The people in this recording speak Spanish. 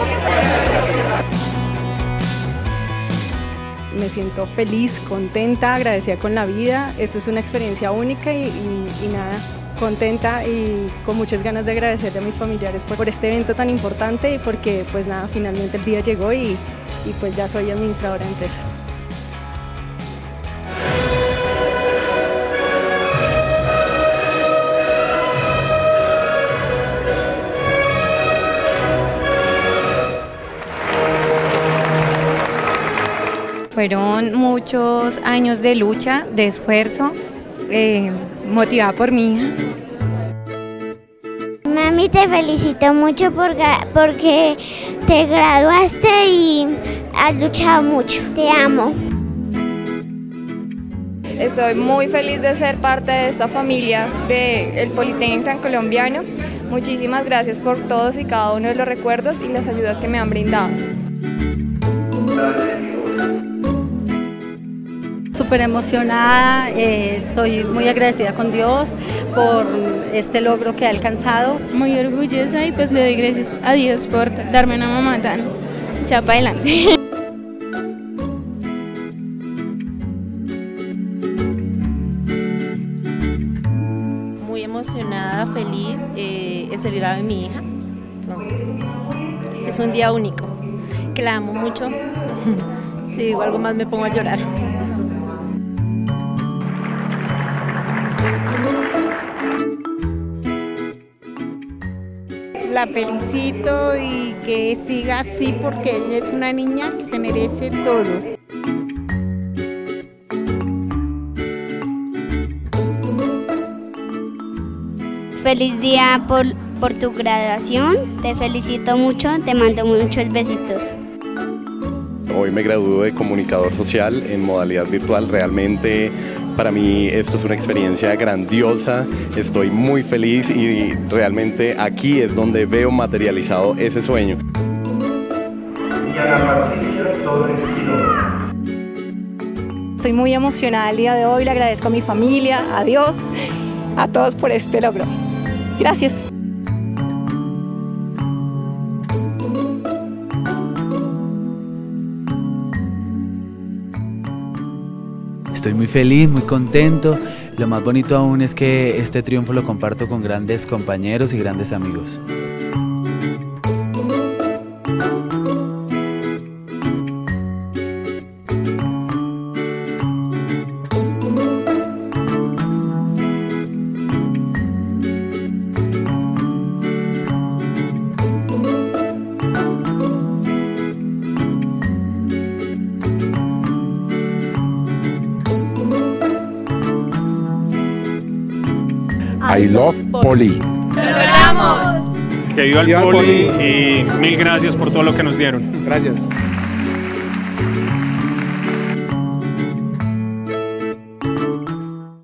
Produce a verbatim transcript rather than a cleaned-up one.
Me siento feliz, contenta, agradecida con la vida. Esto es una experiencia única y, y, y nada, contenta y con muchas ganas de agradecerle a mis familiares por, por este evento tan importante y porque pues nada, finalmente el día llegó y, y pues ya soy administradora de empresas. Fueron muchos años de lucha, de esfuerzo, eh, motivada por mi hija. Mami, te felicito mucho por, porque te graduaste y has luchado mucho. Te amo. Estoy muy feliz de ser parte de esta familia del Politécnico Colombiano. Muchísimas gracias por todos y cada uno de los recuerdos y las ayudas que me han brindado. Súper emocionada, eh, soy muy agradecida con Dios por este logro que ha alcanzado. Muy orgullosa y pues le doy gracias a Dios por darme una mamá tan echada para adelante. Muy emocionada, feliz, eh, es el grado de mi hija, entonces es un día único, que la amo mucho. Si digo algo más me pongo a llorar. La felicito y que siga así porque ella es una niña que se merece todo. Feliz día por, por tu graduación, te felicito mucho, te mando muchos besitos. Hoy me graduó de comunicador social en modalidad virtual. Realmente para mí esto es una experiencia grandiosa, estoy muy feliz y realmente aquí es donde veo materializado ese sueño. Estoy muy emocionada el día de hoy, le agradezco a mi familia, a Dios, a todos por este logro. Gracias. Estoy muy feliz, muy contento. Lo más bonito aún es que este triunfo lo comparto con grandes compañeros y grandes amigos. I love Poli. ¡Lo logramos! Que viva el Poli y mil gracias por todo lo que nos dieron. Gracias.